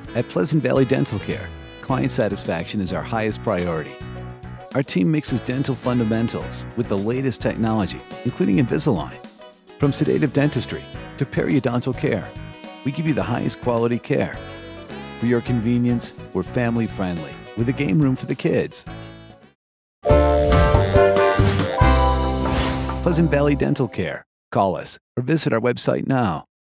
At Pleasant Valley Dental Care, client satisfaction is our highest priority. Our team mixes dental fundamentals with the latest technology, including Invisalign. From sedative dentistry to periodontal care, we give you the highest quality care. For your convenience, we're family-friendly, with a game room for the kids. Pleasant Valley Dental Care. Call us or visit our website now.